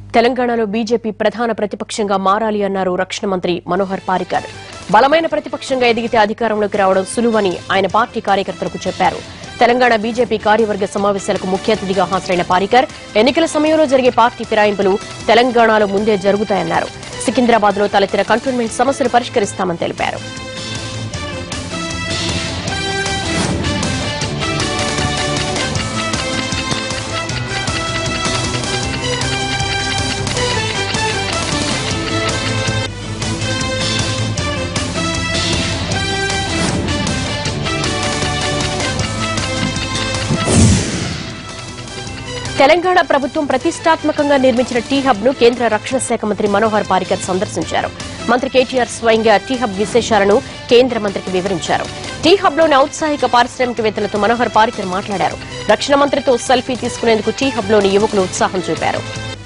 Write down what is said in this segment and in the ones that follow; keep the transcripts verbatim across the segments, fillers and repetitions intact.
తెలంగాణలో బీజేపీ ప్రధాన ప్రతిపక్షంగా మారాలి అన్నారు రక్షణ మంత్రి మనోహర్ పారికర్. బలమైన ప్రతిపక్షంగా ఎదిగితే అధికారంలోకి రావడం సులువని ఆయన పార్టీ కార్యకర్తలకు చెప్పారు. తెలంగాణ బీజేపీ కార్యవర్గ సమావేశాలకు ముఖ్య అతిథిగా హాజరైన పారికర్ ఎన్నికల సమయంలో జరిగే పార్టీ ఫిరాయింపులు తెలంగాణలో ముందే జరుగుతాయన్నారు. సికింద్రాబాద్ లో తలెత్తిన కంటోన్మెంట్ సమస్యలు పరిష్కరిస్తామని తెలిపారు. తెలంగాణ ప్రభుత్వం ప్రతిష్టాత్మకంగా నిర్మించిన టీ హబ్ ను కేంద్ర రక్షణ శాఖ మంత్రి మనోహర్ పారికర్ సందర్శించారు. మంత్రి కేటీఆర్ స్వయంగా టీ హబ్ విశేషాలను కేంద్ర మంత్రికి వివరించారు. టీ హబ్ లోని ఔత్సాహిక పారిశ్రామికవేత్తలతో మనోహర్ పారికర్ మాట్లాడారు. రక్షణ మంత్రితో సెల్ఫీ తీసుకునేందుకు టీ హబ్ లోని యువకులు ఉత్సాహం చూపారు.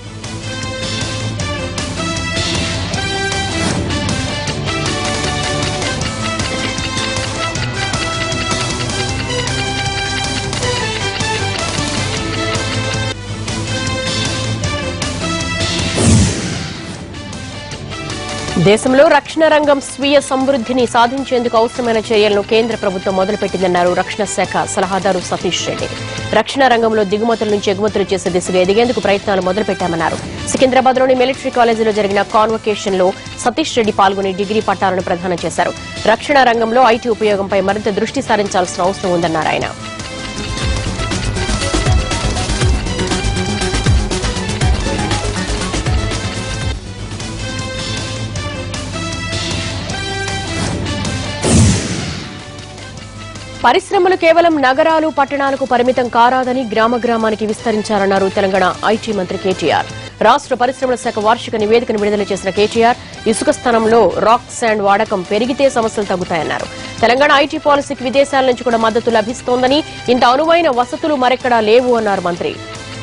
దేశంలో రక్షణ రంగం స్వీయ సమృద్ధిని సాధించేందుకు అవసరమైన చర్యలను కేంద్ర ప్రభుత్వం మొదలుపెట్టిందన్నారు రక్షణ శాఖ సలహాదారు సతీష్ రెడ్డి. రక్షణ రంగంలో దిగుమతుల నుంచి ఎగుమతులు చేసే దిశగా ఎదిగేందుకు ప్రయత్నాలు మొదలుపెట్టామన్నారు. సికింద్రాబాద్ లోని మిలిటరీ కాలేజీలో జరిగిన కాన్వకేషన్ లో సతీష్ రెడ్డి పాల్గొని డిగ్రీ పట్టాలను ప్రదానం చేశారు. రక్షణ రంగంలో ఐటీ ఉపయోగంపై మరింత దృష్టి సారించాల్సిన అవసరం ఉందన్నారు ఆయన. పరిశ్రమలు కేవలం నగరాలు పట్టణాలకు పరిమితం కారాదని గ్రామ గ్రామానికి విస్తరించారన్నారు తెలంగాణ ఐటీ మంత్రి కేటీఆర్. రాష్ట్ర పరిశ్రమల శాఖ వార్షిక నివేదికను విడుదల చేసిన కేటీఆర్ ఇసుక స్థానంలో రాక్ శాండ్ వాడకం పెరిగితే సమస్యలు తగ్గుతాయన్నారు. తెలంగాణ ఐటీ పాలసీకి విదేశాల నుంచి కూడా మద్దతు లభిస్తోందని, ఇంత అనువైన వసతులు మరెక్కడా లేవు అన్నారు మంత్రి.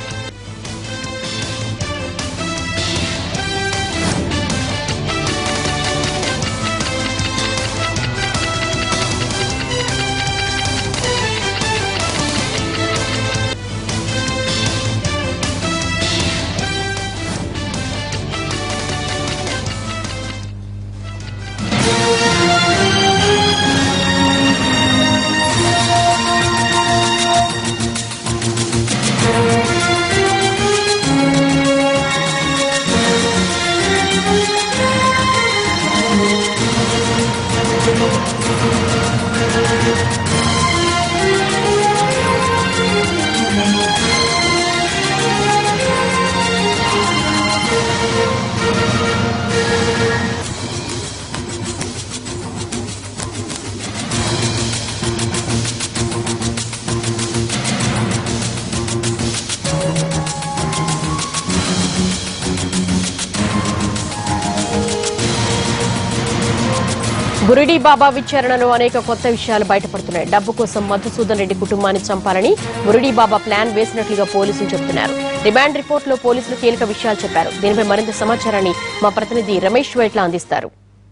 బురిడి బాబా విచారణలో అనేక కొత్త విషయాలు బయటపడుతున్నాయి. డబ్బు కోసం మధుసూదన్ రెడ్డి కుటుంబాన్ని చంపాలని బురిడి బాబా ప్లాన్ వేసినట్లుగా పోలీసులు చెబుతున్నారు. రిమాండ్ రిపోర్ట్ లో పోలీసులు కీలక విషయాలు చెప్పారు. దీనిపై మరింత సమాచారాన్ని మా ప్రతినిధి రమేష్ వైట్ల అందిస్తారు.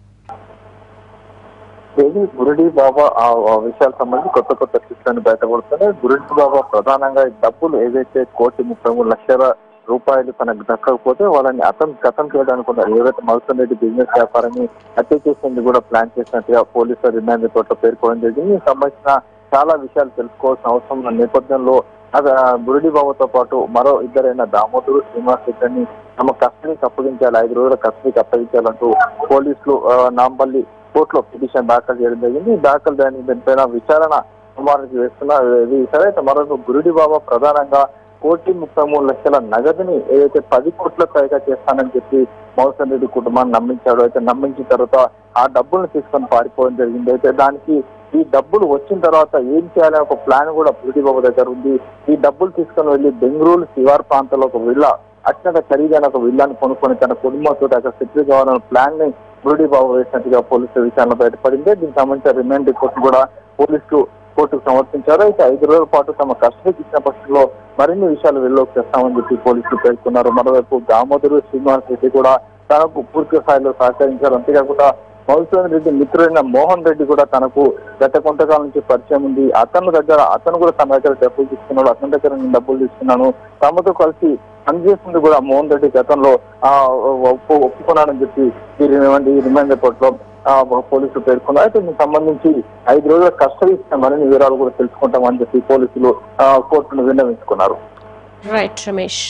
బురిడి బాబా ఆ విషయాలకు సంబంధించి కొత్త కొత్త విషయాలు బయటపడుతున్నాయి. బురిడి బాబా ప్రధానంగా డబ్బులు ఏదైతే కోటి ముప్పై మూడు లక్షల రూపాయలు తనకు దక్కకపోతే వాళ్ళని అతను గతం చేయడానికి ఏదైతే మధుసూదన్ రెడ్డి బిజినెస్ వ్యాపారాన్ని హత్య చేసేందుకు కూడా ప్లాన్ చేసినట్టుగా పోలీసులు రిమాండ్ రిపోర్ట్ లో పేర్కొనడం జరిగింది. దీనికి సంబంధించిన చాలా విషయాలు తెలుసుకోవాల్సిన అవసరం ఉన్న నేపథ్యంలో బురిడి బాబాతో పాటు మరో ఇద్దరైన దామోదరు శ్రీనివాస్ రెడ్డిని తమ కస్టడీకి అప్పగించాలి, ఐదు రోజుల కస్టడీకి అప్పగించాలంటూ పోలీసులు నాంపల్లి కోర్టులో పిటిషన్ దాఖలు చేయడం జరిగింది. దాఖలు దానిపైన విచారణ సోమవారానికి వేస్తున్న సరే మరొక బురిడి బాబా ప్రధానంగా కోటి ముప్పై మూడు లక్షల నగదుని ఏదైతే పది కోట్ల పైగా చేస్తానని చెప్పి మధుసూదన్ రెడ్డి కుటుంబాన్ని నమ్మించాడు. అయితే నమ్మించిన తర్వాత ఆ డబ్బులను తీసుకొని పారిపోవడం జరిగింది. అయితే దానికి ఈ డబ్బులు వచ్చిన తర్వాత ఏం చేయాలనే ఒక ప్లాన్ కూడా బురిడి బాబు దగ్గర ఉంది. ఈ డబ్బులు తీసుకొని వెళ్లి బెంగళూరు శివార్ ప్రాంతంలో ఒక విల్లా, అత్యంత ఖరీదైన ఒక విల్లాని కొనుక్కొని తన కుటుంబంతో అక్కడ సెటిల్ కావాలన్న ప్లాన్ ని బురిడి బాబు వేసినట్టుగా పోలీసుల విచారణ బయటపడింది. దీనికి సంబంధించిన రిమాండ్ రిపోర్ట్ కూడా పోలీసులు కోర్టుకు సమర్పించారు. అయితే ఐదు రోజుల పాటు తమ కస్టడీకి ఇచ్చిన పక్షంలో మరిన్ని విషయాలు వెలుగులోకి తెస్తామని చెప్పి పోలీసులు పేర్కొన్నారు. మరోవైపు దామోదరు శ్రీనివాస్ రెడ్డి కూడా తనకు పూర్తి స్థాయిలో సహకరించారు. అంతేకాకుండా మధుసూదన్ రెడ్డి మిత్రుడైన మోహన్ రెడ్డి కూడా తనకు గత కొంతకాలం నుంచి పరిచయం ఉంది. అతని దగ్గర అతను కూడా తన దగ్గర డబ్బులు తీసుకున్నాడు, అతని దగ్గర నేను డబ్బులు తీసుకున్నాను, తమతో కలిసి పనిచేస్తుంది కూడా మోహన్ రెడ్డి గతంలో ఆ ఒప్పుకున్నాడని చెప్పి ఈ రిమాండ్ రిపోర్ట్ లో పోలీసులు పేర్కొన్నారు. అయితే దీనికి సంబంధించి ఐదు రోజుల కస్టడీ ఇచ్చిన మరిన్ని వివరాలు కూడా తెలుసుకుంటామని చెప్పి పోలీసులు కోర్టును విన్నవించుకున్నారు. రైట్ రమేష్.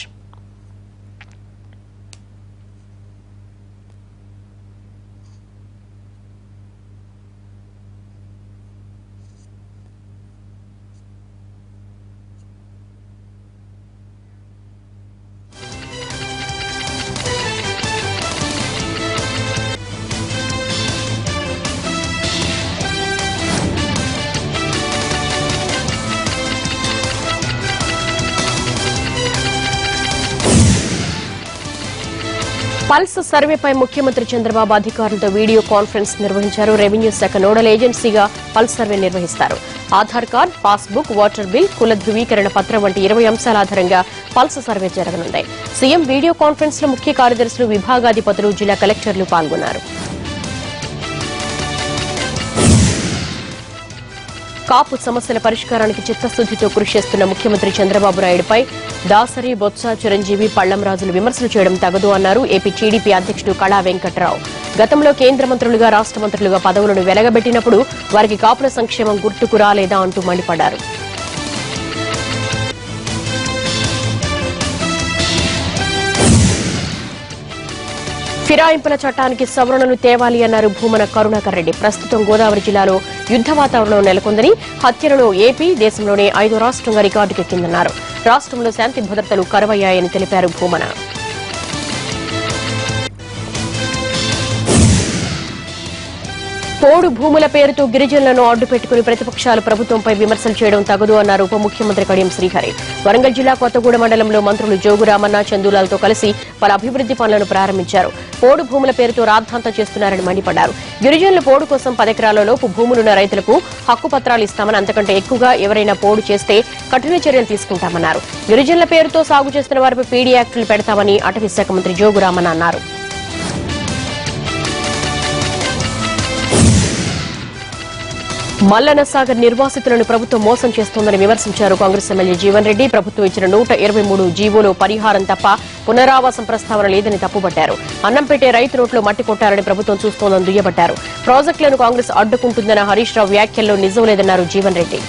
పల్స్ సర్వేపై ముఖ్యమంత్రి చంద్రబాబు అధికారులతో వీడియో కాన్ఫరెన్స్ నిర్వహించారు. రెవెన్యూ శాఖ నోడల్ ఏజెన్సీగా పల్స్ సర్వే నిర్వహిస్తారు. Aadhaar card, passbook, water bill, కుల ధృవీకరణ పత్రం వంటి ఇరవై అంశాల ఆధారంగా పల్స్ సర్వే జరగనుంది. సీఎం వీడియో కాన్ఫరెన్స్ లో ముఖ్య కార్యదర్శులు, విభాగాధిపతులు, జిల్లా కలెక్టర్లు పాల్గొన్నారు. కాపు సమస్యల పరిష్కారానికి చిత్తశుద్దితో కృషి చేస్తున్న ముఖ్యమంత్రి చంద్రబాబు నాయుడుపై దాసరి, బొత్స, చిరంజీవి, పళ్లంరాజులు విమర్శలు చేయడం తగదు అన్నారు ఏపీ టీడీపీ అధ్యక్షుడు కళా వెంకట్రావు. గతంలో కేంద్ర మంత్రులుగా, రాష్ట మంత్రులుగా పదవులను వెలగబెట్టినప్పుడు వారికి కాపుల సంక్షేమం గుర్తుకు రాలేదా అంటూ మండిపడ్డారు. ఫిరాయింపుల చట్టానికి సవరణలు తేవాలి అన్నారు భూమన కరుణాకర్ రెడ్డి. ప్రస్తుతం గోదావరి జిల్లాలో యుద్ద వాతావరణం నెలకొందని, హత్యలలో ఏపీ దేశంలోనే ఐదో రాష్ట్రంగా రికార్డుకెక్కిందన్నారు. రాష్ట్రంలో శాంతి భద్రతలు కరువయ్యాయని తెలిపారు భూమన. పోడు భూముల పేరుతో గిరిజనులను అడ్డుపెట్టుకుని ప్రతిపక్షాలు ప్రభుత్వంపై విమర్శలు చేయడం తగదు అన్నారు ఉప ముఖ్యమంత్రి కడియం శ్రీహరి. వరంగల్ జిల్లా కొత్తగూడ మండలంలో మంత్రులు జోగురామన్న, చందూలాలతో కలిసి పలు అభివృద్ది పనులను ప్రారంభించారు. పోడు భూముల పేరుతో రాద్ధాంతం చేస్తున్నారని మండిపడ్డారు. గిరిజనుల పోడు కోసం పదెకరాల లోపు భూములున్న రైతులకు హక్కు పత్రాలు ఇస్తామని, అంతకంటే ఎక్కువగా ఎవరైనా పోడు చేస్తే కఠిన చర్యలు తీసుకుంటామన్నారు. గిరిజనుల పేరుతో సాగు చేస్తున్న వారిపై పీడీ యాక్టులు పెడతామని అటవీ శాఖ మంత్రి జోగురామన్న అన్నారు. మల్లన్న సాగర్ నిర్వాసితులను ప్రభుత్వం మోసం చేస్తోందని విమర్శించారు కాంగ్రెస్ ఎమ్మెల్యే జీవన్ రెడ్డి. ప్రభుత్వం ఇచ్చిన నూట ఇరవై మూడు జీవోలో పరిహారం తప్ప పునరావాసం ప్రస్తావన లేదని తప్పుపట్టారు. అన్నం పెట్టే రైతు నోట్లో మట్టి కొట్టారని ప్రభుత్వం చూస్తోందని దుయ్యబట్టారు. ప్రాజెక్టులను కాంగ్రెస్ అడ్డుకుంటుందన్న హరీష్ రావు వ్యాఖ్యల్లో నిజం లేదన్నారు జీవన్ రెడ్డి.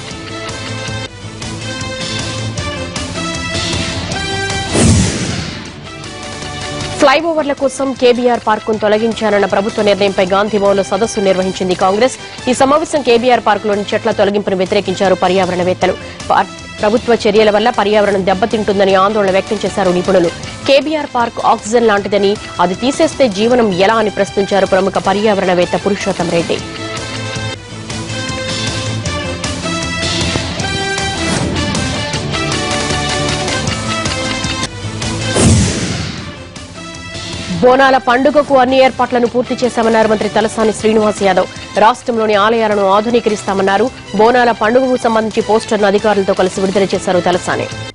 ఫ్లైఓవర్ల కోసం కేబీఆర్ పార్కును తొలగించానన్న ప్రభుత్వ నిర్ణయంపై గాంధీభవన్లో సదస్సు నిర్వహించింది కాంగ్రెస్. ఈ సమావేశం కేబీఆర్ పార్కులోని చెట్ల తొలగింపును వ్యతిరేకించారు పర్యావరణవేత్తలు. ప్రభుత్వ చర్యల వల్ల పర్యావరణం దెబ్బతింటుందని ఆందోళన వ్యక్తం చేశారు నిపుణులు. కేబీఆర్ పార్క్ ఆక్సిజన్ లాంటిదని, అది తీసేస్తే జీవనం ఎలా అని ప్రశ్నించారు ప్రముఖ పర్యావరణవేత్త పురుషోత్తం రెడ్డి. బోనాల పండుగకు అన్ని ఏర్పాట్లను పూర్తి చేశామన్నారు మంత్రి తలసాని శ్రీనివాస్ యాదవ్. రాష్ట్రంలోని ఆలయాలను ఆధునీకరిస్తామన్నారు. బోనాల పండుగకు సంబంధించి పోస్టర్ను అధికారులతో కలిసి విడుదల చేశారు తలసాని.